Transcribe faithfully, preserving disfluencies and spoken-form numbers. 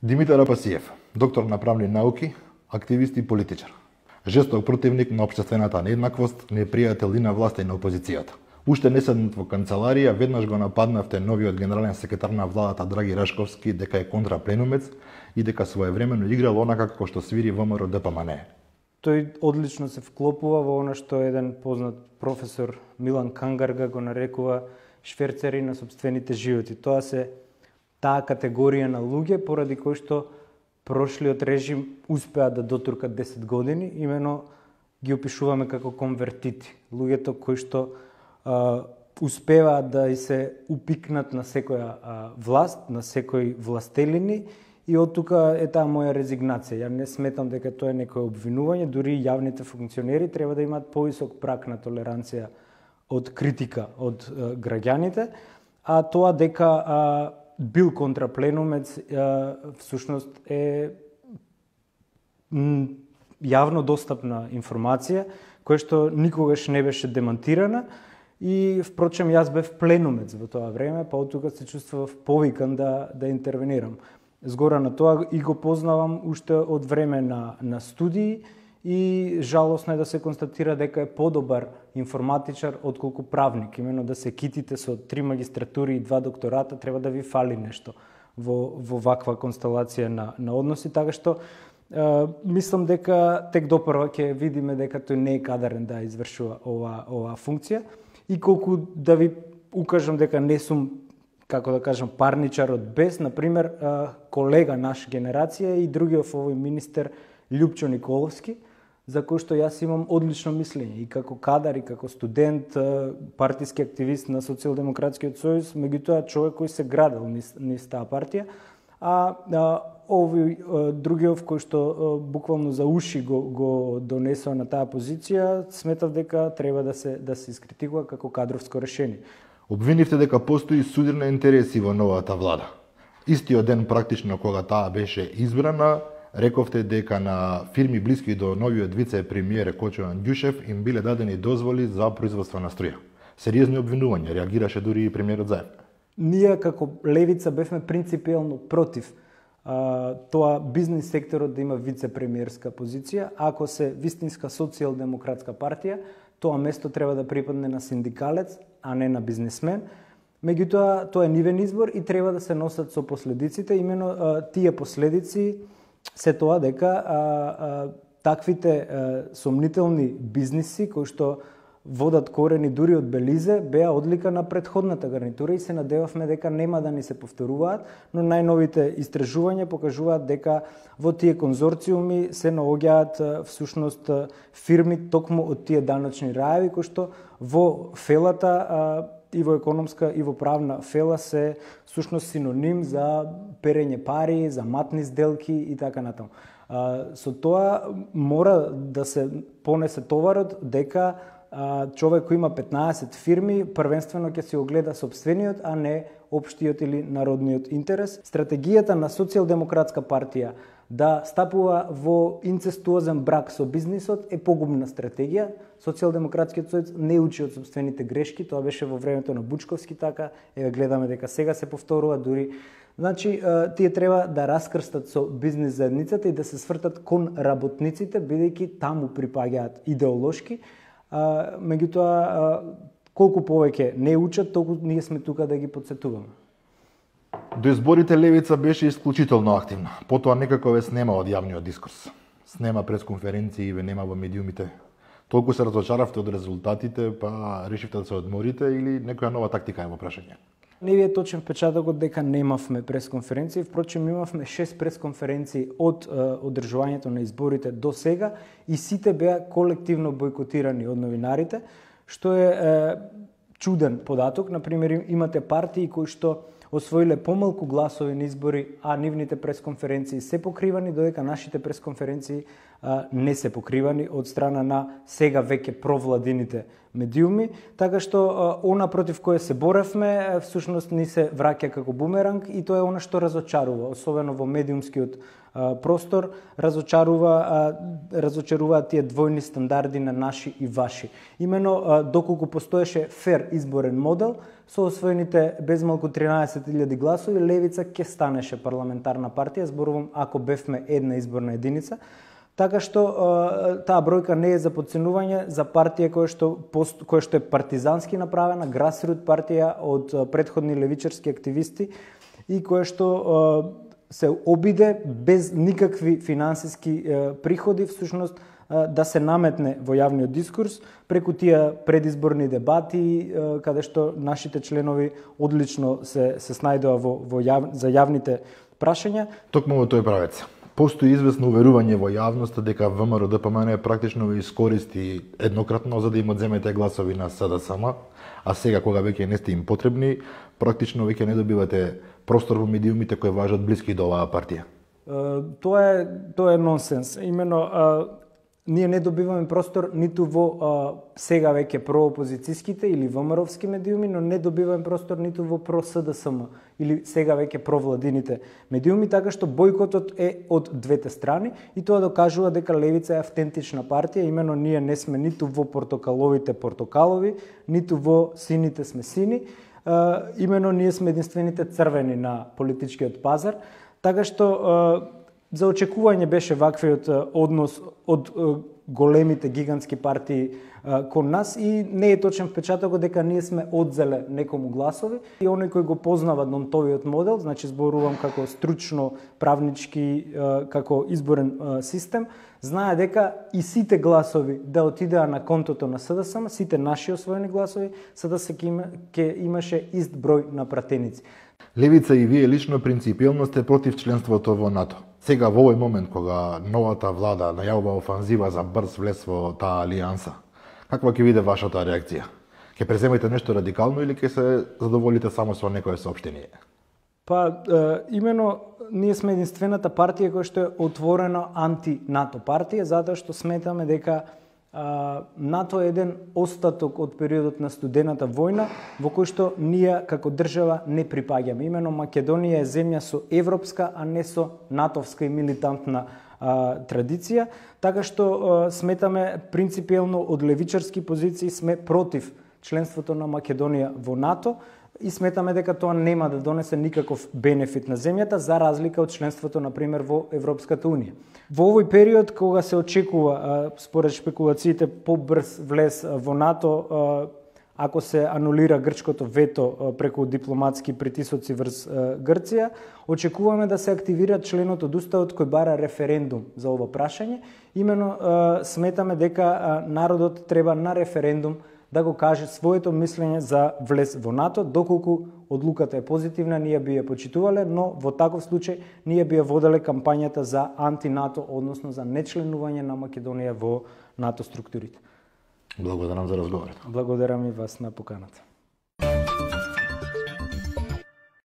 Димитар Апасиев, доктор на правни науки, активист и политичар. Жесток противник на општествената нееднаквост, непријател и на власта и на опозицијата. Уште не седнат во канцеларија, веднаш го нападнавте новиот генерален секретар на владата Драги Рашковски дека е контрапленумец и дека своевремено играл онака како што свири ВМРО Д П М Н. Тој одлично се вклопува во она што еден познат професор Милан Кангарга го нарекува шверцери на собствените животи. Тоа се таа категорија на луѓе поради кои што прошлиот режим успеа да дотуркат десет години, имено ги опишуваме како конвертити. Луѓето кои што а, успеваат да и се упикнат на секоја а, власт, на секој властелини, и од тука е таа моја резигнација. Ја не сметам дека тоа е некое обвинување, дури јавните функционери треба да имаат повисок праг на толеранција од критика од а, граѓаните, а тоа дека а, бил контрапленумец а, всушност е м, јавно достапна информација, која што никогаш не беше демонтирана, и впрочем јас бев пленумец во тоа време, па од тука се чувствував повикан да, да интервенирам. Згора на тоа и го познавам уште од време на, на студии и жалосно е да се констатира дека е подобар информатичар отколку правник. Имено да се китите со три магистратури и два доктората, треба да ви фали нешто во, во ваква констелација на, на односи, така што е, мислам дека тек допрва ќе видиме дека тој не е кадарен да извршува ова, ова функција, и колку да ви укажам дека не сум, како да кажам, парничар од без, например, колега наша генерација и другиот овој министер Љупчо Николовски, за кој што јас имам одлично мислење и како кадар, и како студент, партиски активист на Социјалдемократскиот сојуз, меѓутоа човек кој се градел низ, низ таа партија, а, а овој другиот кој што буквално за уши го, го донесува на таа позиција, сметав дека треба да се да се искритикува како кадровско решение. Обвинивте дека постои судир на интереси во новата влада. Истиот ден практично кога таа беше избрана, рековте дека на фирми блиски до новиот вице-премиер Кочо Андјушев им биле дадени дозволи за производство на струја. Сериозни обвинувања, реагираше дури и премиерот Заев. Ние како левица бевме принципиелно против а, тоа бизнес секторот да има вице-премиерска позиција. Ако се вистинска социјалдемократска партија, тоа место треба да припадне на синдикалец, а не на бизнесмен. Меѓутоа, тоа е нивен избор и треба да се носат со последиците. Имено а, тие последици се тоа дека а, а, таквите а, сомнителни бизниси кои што водат корени дури од Белизе беа одлика на претходната гарнитура и се надевавме дека нема да ни се повторуваат, но најновите истражувања покажуваат дека во тие конзорциуми се наоѓаат всушност фирми токму од тие даночни раеви кои што во фелата а, и во економска и во правна фела се всушност синоним за перење пари, за матни сделки и така натаму. А, со тоа мора да се понесе товарот дека човек кој има петнаесет фирми, првенствено ќе се огледа сопствениот, а не општиот или народниот интерес. Стратегијата на Социјалдемократска партија да стапува во инцестуозен брак со бизнисот е погубна стратегија. Социјалдемократскиот сојуз не учи од сопствените грешки, тоа беше во времето на Бучковски така, еве гледаме дека сега се повторува дури. Значи, тие треба да раскрстат со бизнис заедницата и да се свртат кон работниците, бидејќи таму припаѓаат идеолошки. А, меѓутоа, а, колку повеќе не учат, толку ние сме тука да ги подсетуваме. До изборите левица беше исклучително активна. Потоа некако ве снема од јавниот дискурс. Снема пресконференции, ве нема во медиумите. Толку се разочаравте од резултатите, па решивте да се одморите или некоја нова тактика е во прашање? Не ви е точен впечатокот дека немавме пресконференции, впрочем имавме шест пресконференции од е, одржувањето на изборите до сега и сите беа колективно бойкотирани од новинарите, што е, е чуден податок. Например, имате партии кои што освоиле помалку гласови на избори, а нивните пресконференции се покривани, додека нашите пресконференции а, не се покривани од страна на сега веќе провладините медиуми, така што а, она против кое се боревме всушност ни се враќа како бумеранг и тоа е она што разочарува, особено во медиумскиот простор, разочарува разочаруваат тие двојни стандарди на наши и ваши. Имено доколку постоеше фер изборен модел, со освоените безмалку тринаесет илјади гласови, Левица ќе станеше парламентарна партија, зборувам ако бевме една изборна единица. Така што таа бројка не е за подценување за партија која што која што е партизански направена, грасрут партија од претходни левичарски активисти и која што се обиде без никакви финансиски приходи всушност да се наметне во јавниот дискурс преку тие предизборни дебати каде што нашите членови одлично се се снајдоа во во јав, за јавните прашања. Токму во тој правец. Постои известно уверување во јавноста дека ВМРО Д П М Н практично ви искористи еднократно за да им одземете гласови на С Д С М, а сега кога веќе не сте им потребни, практично веќе не добивате простор во медиумите кои важат блиски до оваа партија. Тоа е тоа е нонсенс. Имено ние не добиваме простор ниту во а, сега веќе проопозицијските или ВМРО-вски медиуми, но не добиваме простор ниту во про-С Д С М или сега веќе провладините медиуми, така што бојкотот е од двете страни и тоа докажува дека Левица е автентична партија, имено ние не сме ниту во портокаловите портокалови, ниту во сините сме сини, а, имено ние сме единствените црвени на политичкиот пазар, така што а, за очекување беше ваквиот однос од големите гигантски партии кон нас и не е точен впечатокот дека ние сме одзеле некому гласови и оној кој го познава Донтовиот модел, значи зборувам како стручно правнички како изборен систем, знае дека и сите гласови да отидеа на контото на С Д С М, сите наши освоени гласови, С Д С ќе имаше ист број на пратеници. Левица и вие лично принципиелно сте против членството во НАТО. Сега во овој момент кога новата влада најавува офанзива за брз влез во таа алијанса, каква ќе биде вашата реакција? Ќе преземете нешто радикално или ќе се задоволите само со некое соопштение? Па, е, имено, ние сме единствената партија која што е отворена анти-НАТО партија, затоа што сметаме дека НАТО е еден остаток од периодот на студената војна во кој што ние како држава не припаѓаме. Имено Македонија е земја со европска, а не со натовска и милитантна а, традиција, така што а, сметаме принципиелно од левичарски позиции сме против членството на Македонија во НАТО и сметаме дека тоа нема да донесе никаков бенефит на земјата за разлика од членството на пример во Европската унија. Во овој период кога се очекува според шпекулациите побрз влез во НАТО, ако се анулира грчкото вето преку дипломатски притисоци врз Грција, очекуваме да се активира членот од уставот кој бара референдум за ова прашање. Имено сметаме дека народот треба на референдум да го каже своето мислење за влез во НАТО, доколку одлуката е позитивна, ние би ја почитувале, но во таков случај ние би ја воделе кампањата за анти-НАТО, односно за нечленување на Македонија во НАТО структурите. Благодарам за разговорот. Благодарам и вас на поканата.